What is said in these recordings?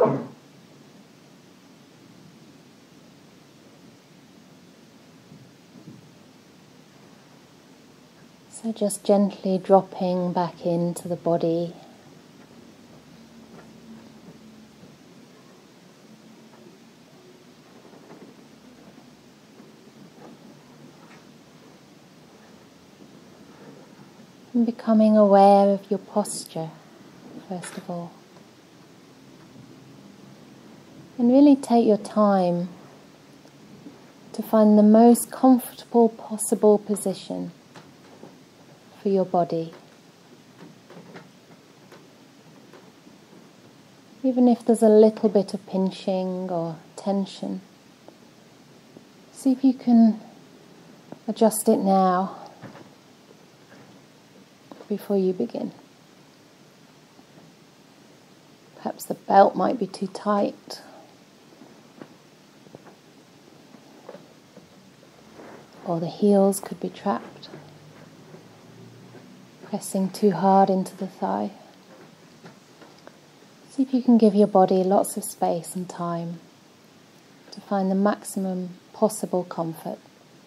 So just gently dropping back into the body. And becoming aware of your posture, first of all. And really take your time to find the most comfortable possible position for your body. Even if there's a little bit of pinching or tension, see if you can adjust it now before you begin. Perhaps the belt might be too tight. Or the heels could be trapped, pressing too hard into the thigh. See if you can give your body lots of space and time to find the maximum possible comfort.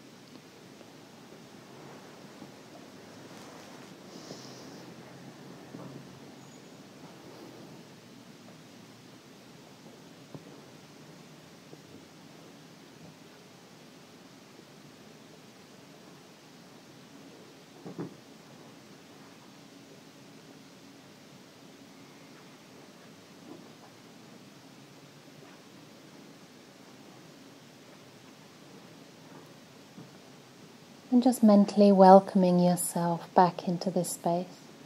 And just mentally welcoming yourself back into this space.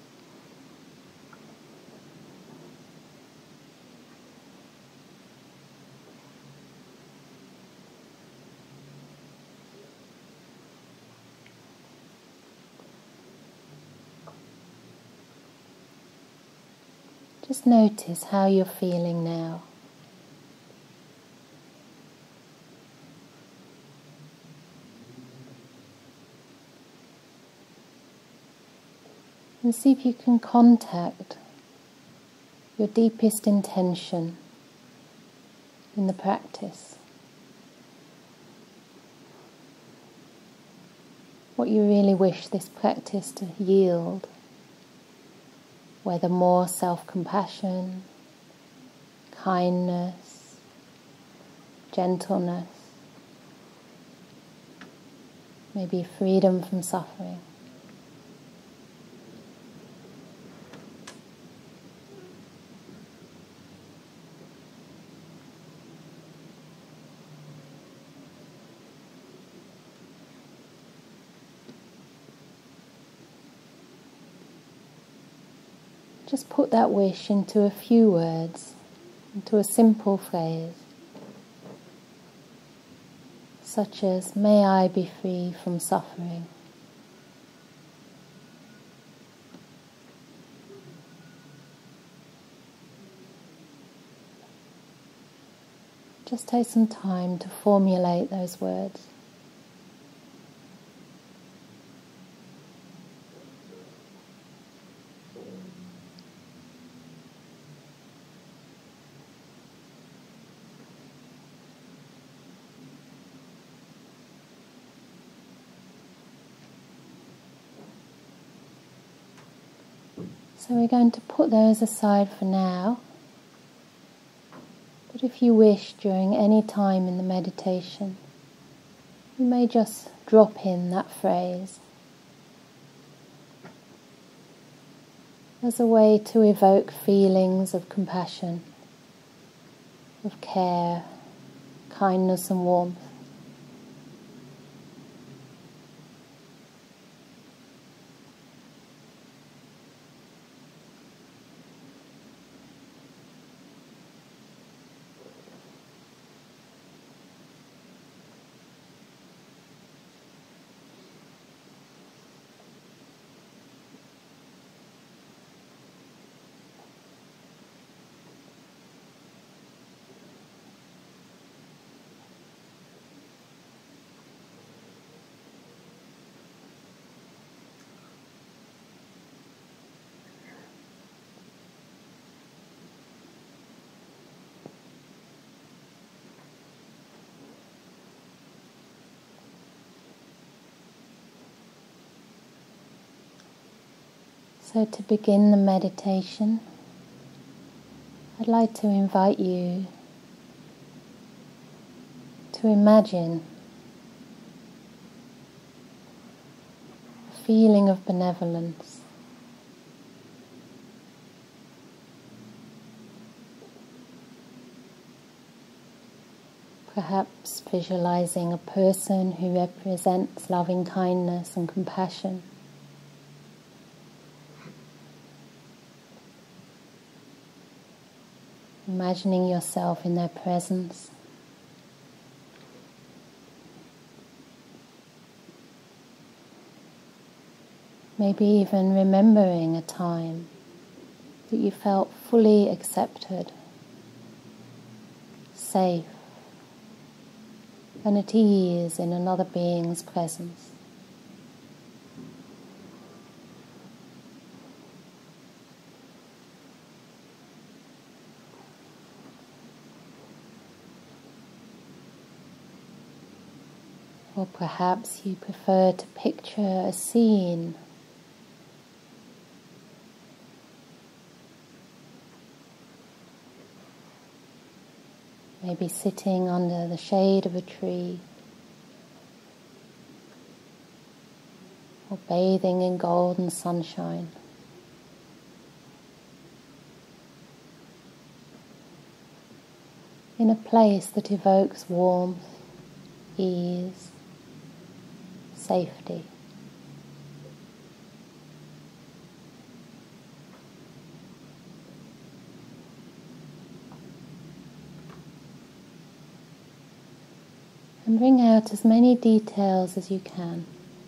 Just notice how you're feeling now. And see if you can contact your deepest intention in the practice. What you really wish this practice to yield. Whether more self-compassion, kindness, gentleness, maybe freedom from suffering. Just put that wish into a few words, into a simple phrase, such as, "May I be free from suffering." Just take some time to formulate those words. So we're going to put those aside for now. But if you wish, during any time in the meditation, you may just drop in that phrase as a way to evoke feelings of compassion, of care, kindness and warmth. So to begin the meditation, I'd like to invite you to imagine a feeling of benevolence. Perhaps visualizing a person who represents loving kindness and compassion. Imagining yourself in their presence. Maybe even remembering a time that you felt fully accepted, safe, and at ease in another being's presence. Or perhaps you prefer to picture a scene. Maybe sitting under the shade of a tree, or bathing in golden sunshine. In a place that evokes warmth, ease, safety. And bring out as many details as you can.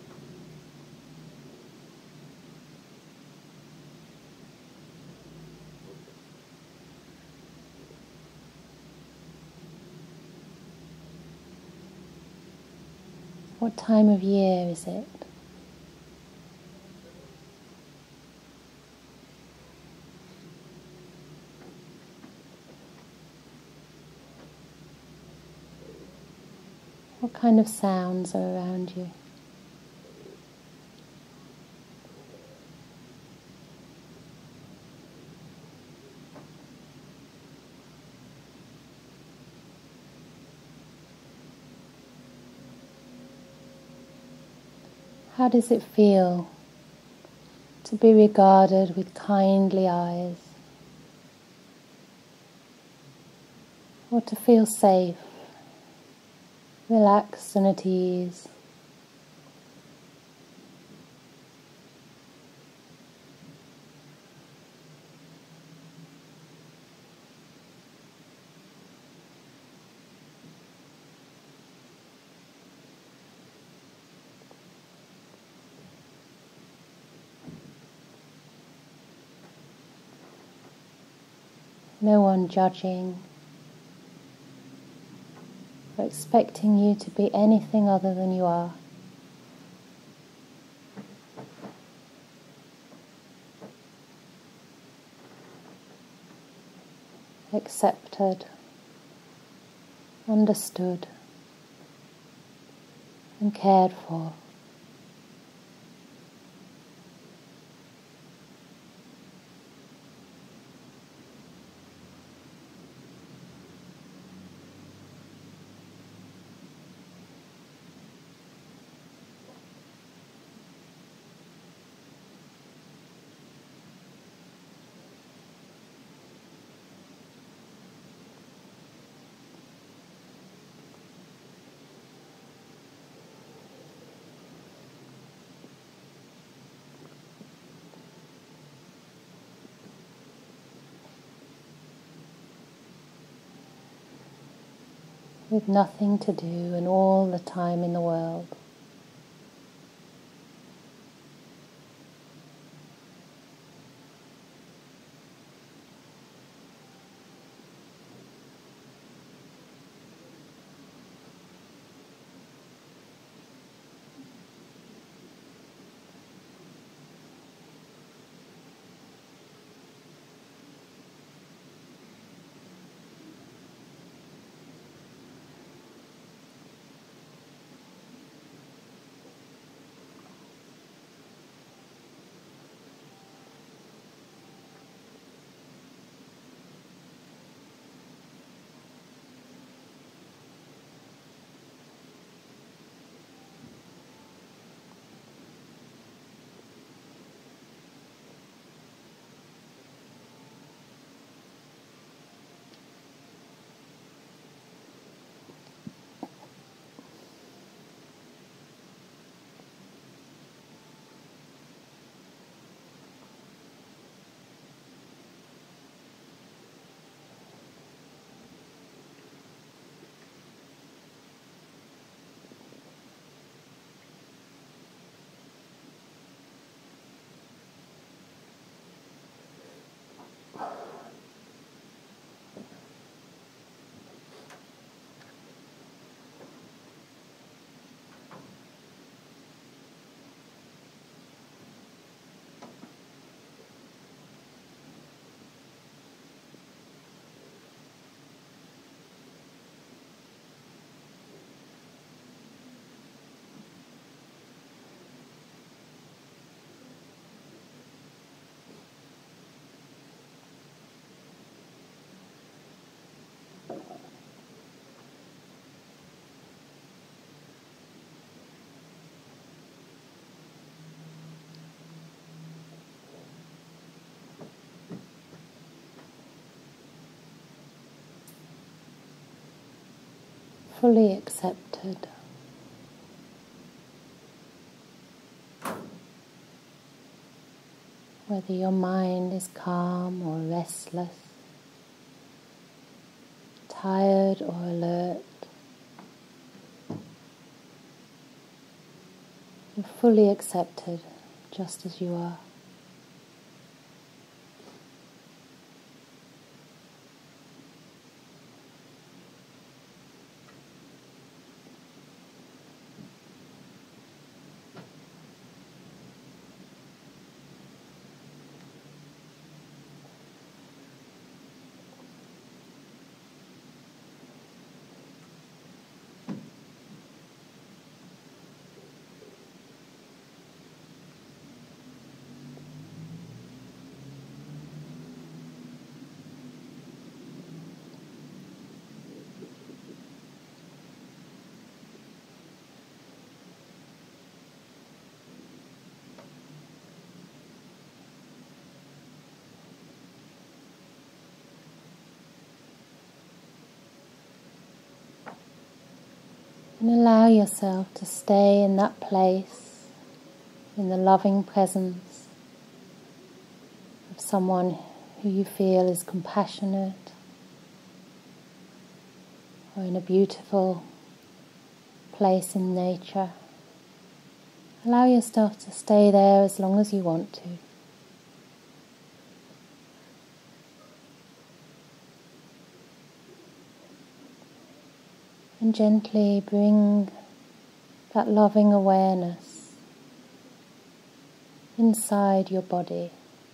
What time of year is it? What kind of sounds are around you? How does it feel to be regarded with kindly eyes? Or to feel safe, relaxed and at ease? No one judging or expecting you to be anything other than you are. Accepted, understood, and cared for. With nothing to do and all the time in the world. fully accepted. Whether your mind is calm or restless, tired or alert, you're fully accepted just as you are. And allow yourself to stay in that place, in the loving presence of someone who you feel is compassionate, or in a beautiful place in nature. Allow yourself to stay there as long as you want to. And gently bring that loving awareness inside your body.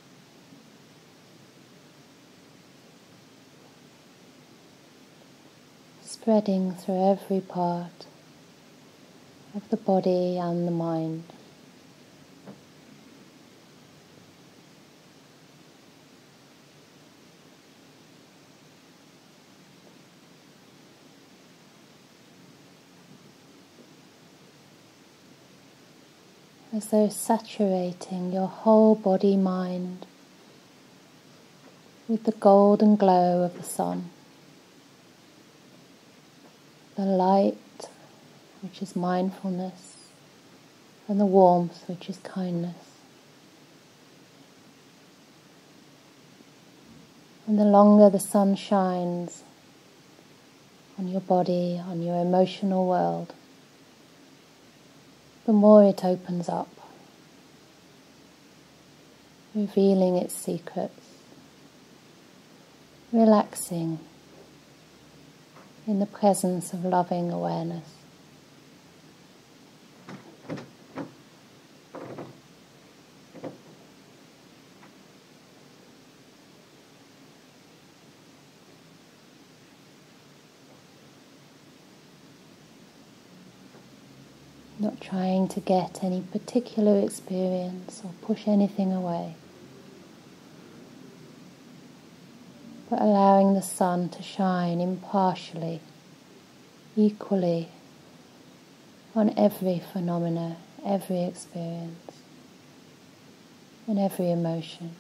Spreading through every part of the body and the mind. As though saturating your whole body-mind with the golden glow of the sun, the light, which is mindfulness, and the warmth, which is kindness. And the longer the sun shines on your body, on your emotional world, the more it opens up, revealing its secrets, relaxing in the presence of loving awareness. Not trying to get any particular experience or push anything away, but allowing the sun to shine impartially, equally, on every phenomena, every experience, and every emotion.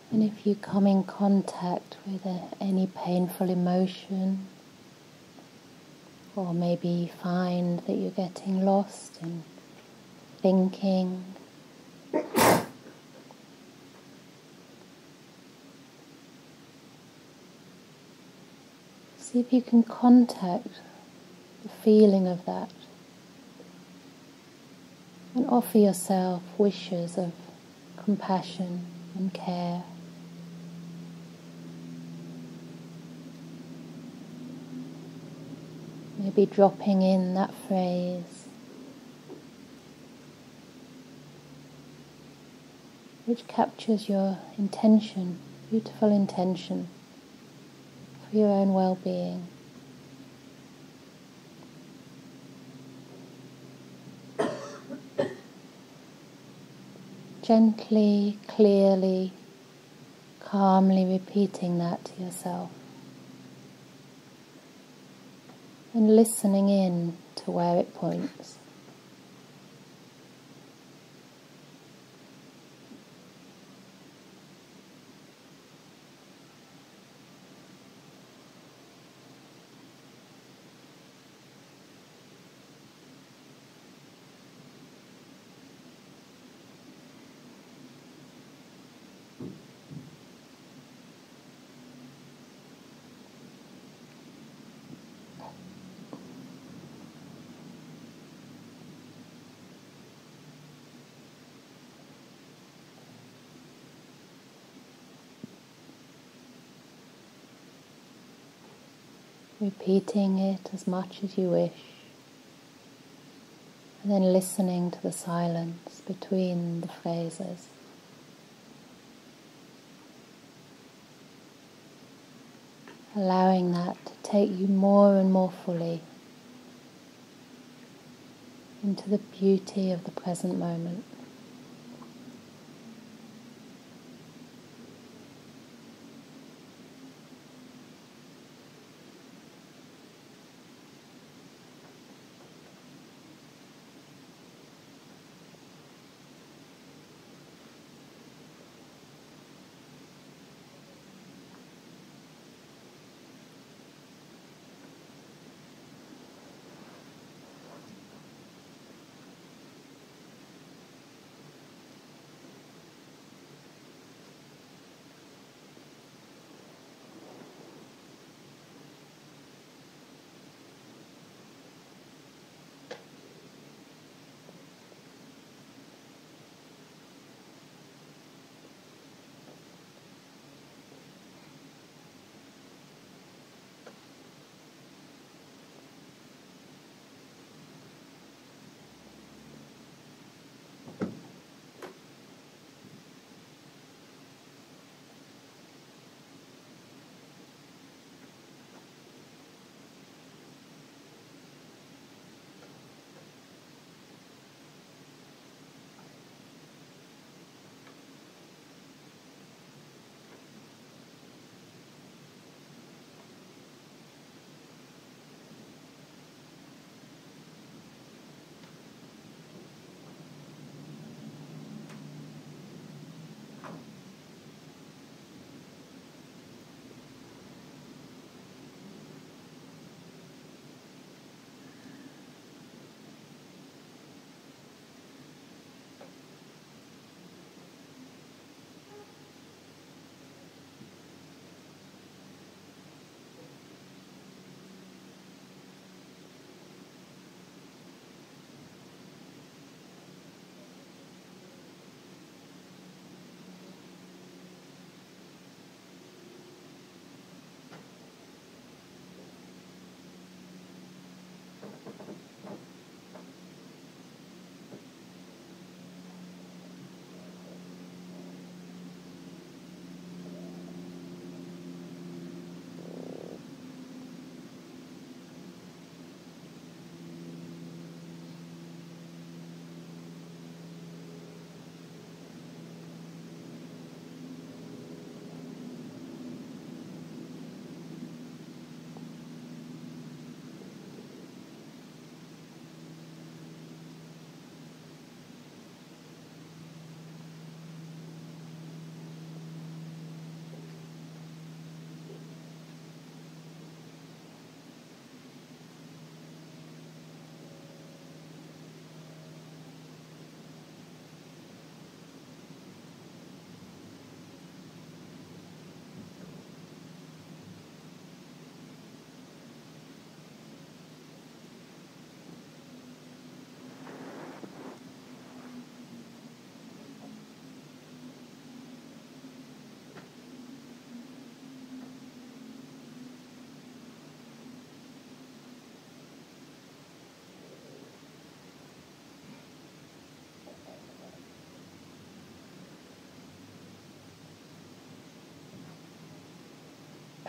And if you come in contact with any painful emotion, or maybe find that you're getting lost in thinking, see if you can contact the feeling of that and offer yourself wishes of compassion and care. Maybe dropping in that phrase which captures your intention, beautiful intention for your own well-being. Gently, clearly, calmly repeating that to yourself and listening in to where it points. Repeating it as much as you wish, and then listening to the silence between the phrases. Allowing that to take you more and more fully into the beauty of the present moment.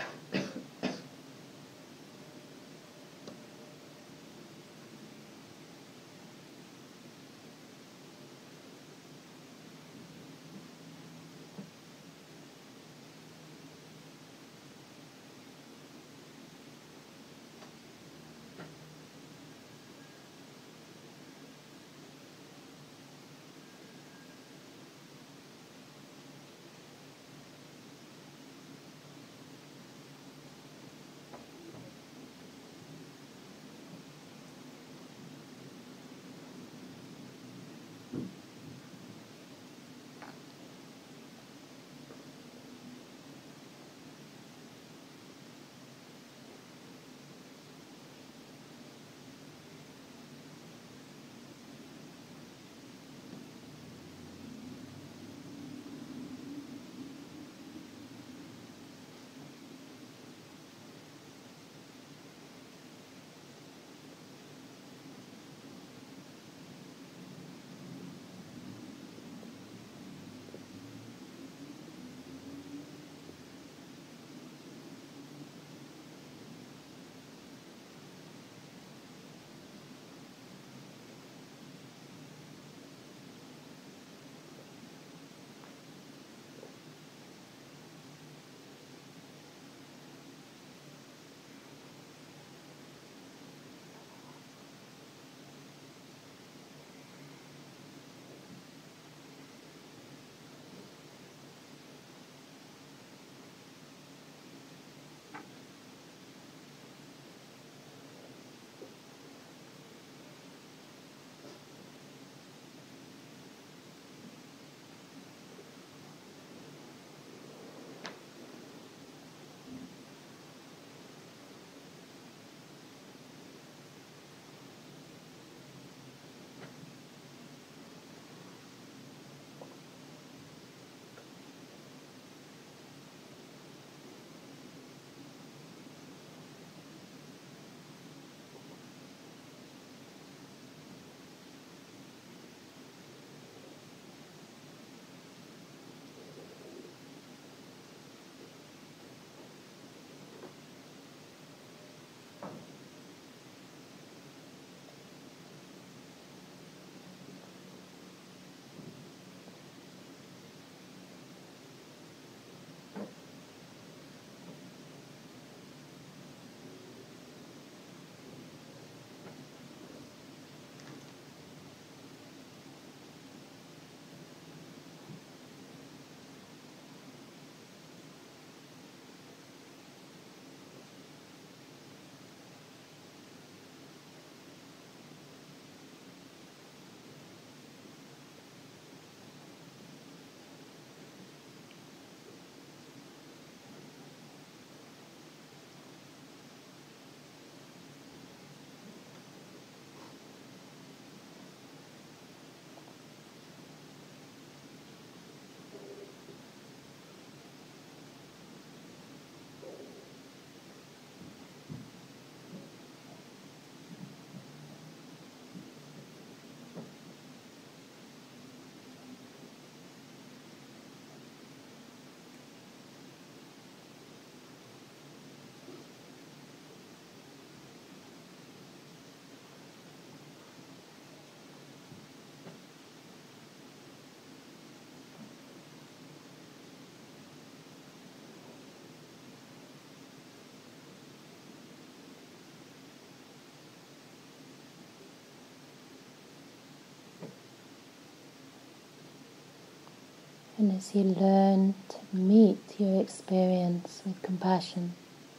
And as you learn to meet your experience with compassion,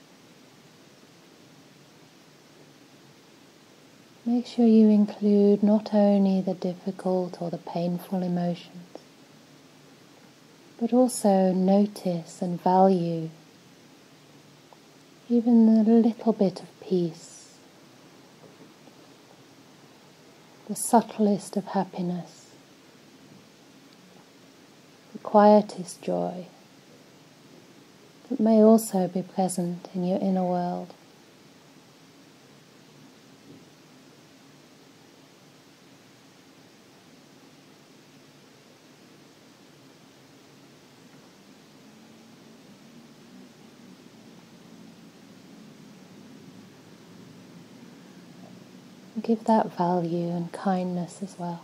make sure you include not only the difficult or the painful emotions, but also notice and value even the little bit of peace, the subtlest of happiness, the quietest joy that may also be present in your inner world. Give that value and kindness as well.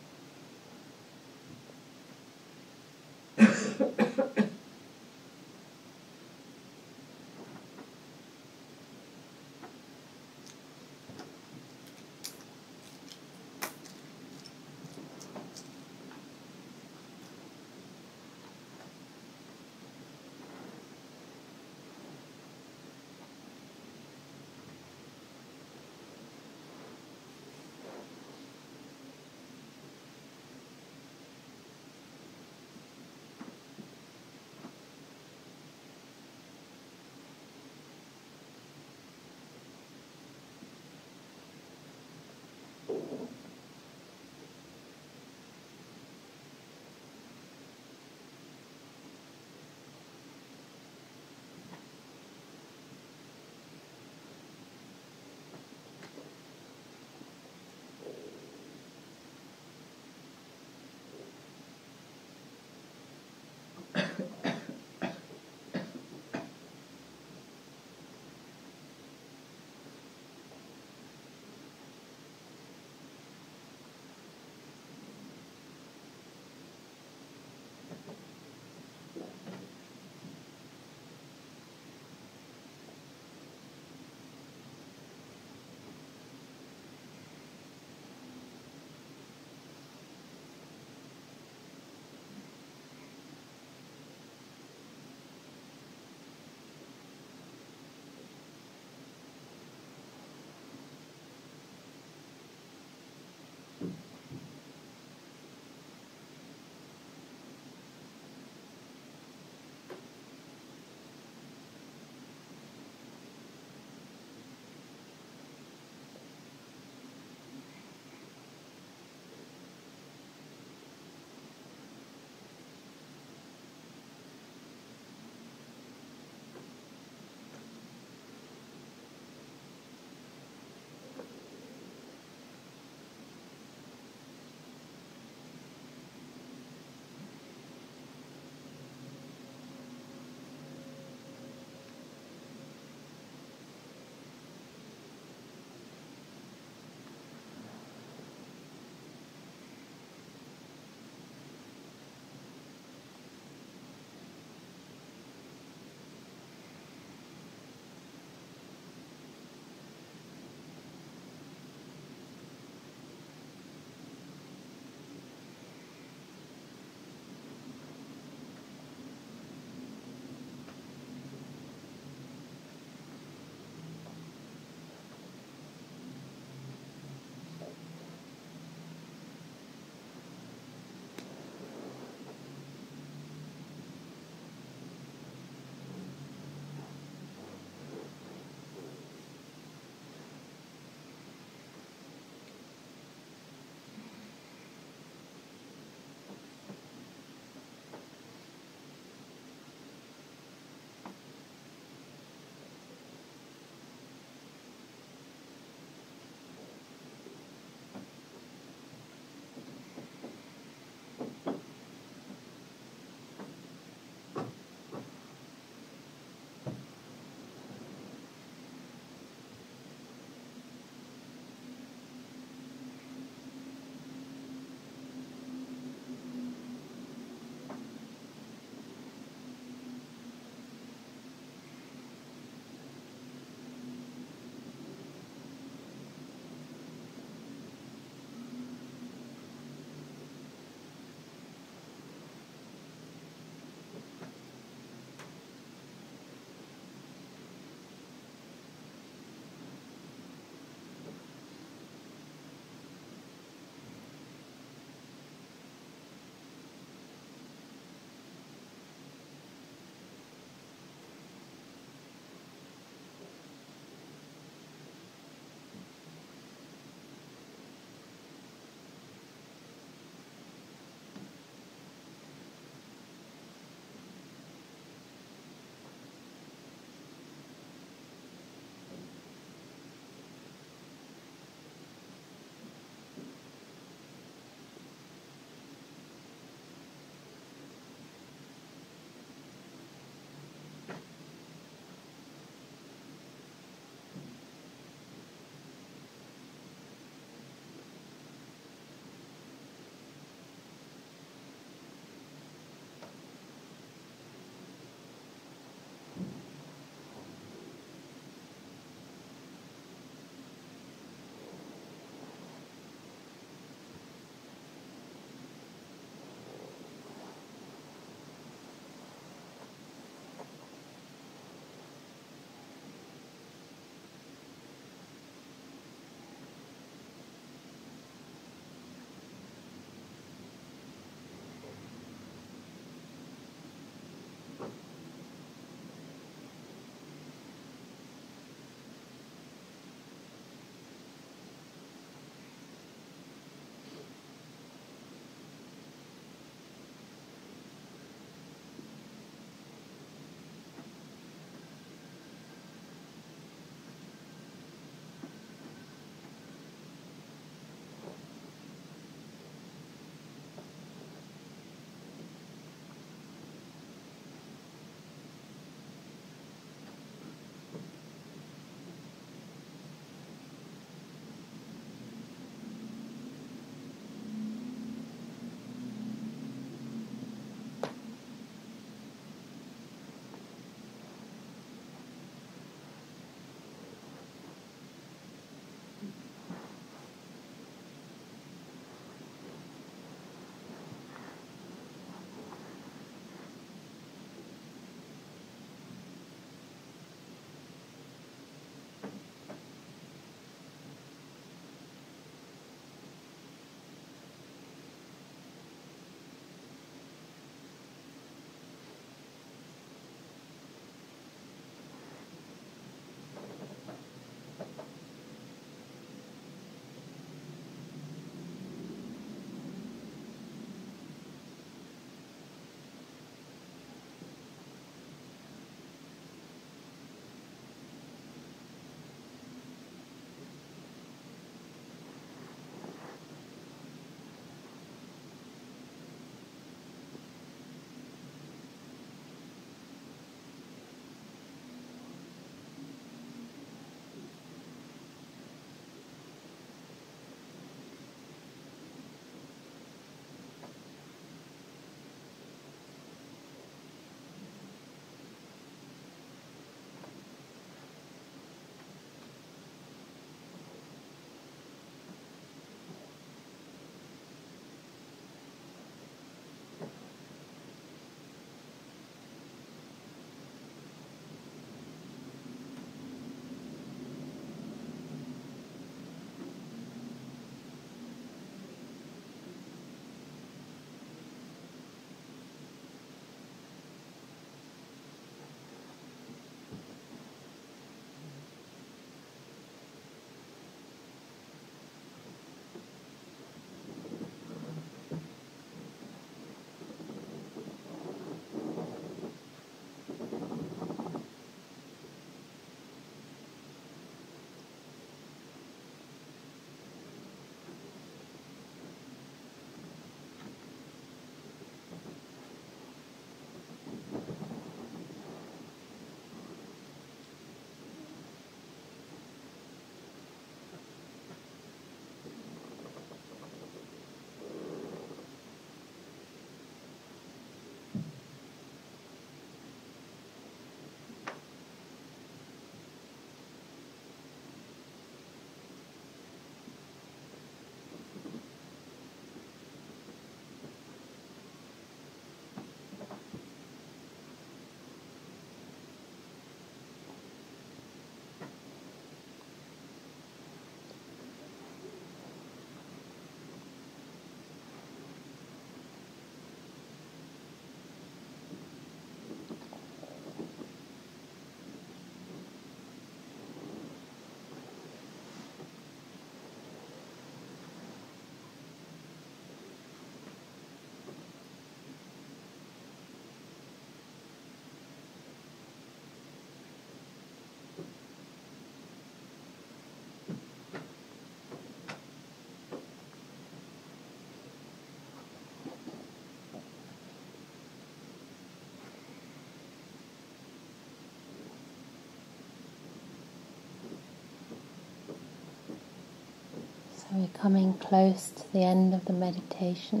So we're coming close to the end of the meditation.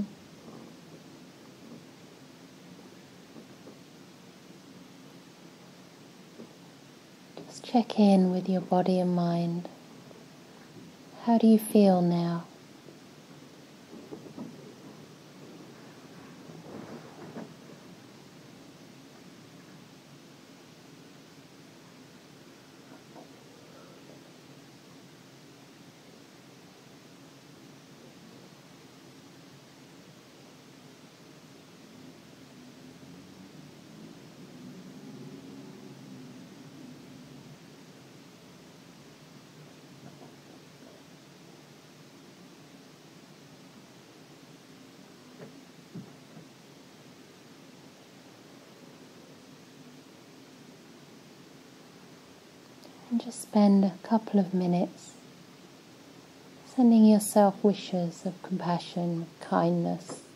Just check in with your body and mind. How do you feel now? And just spend a couple of minutes sending yourself wishes of compassion, of kindness,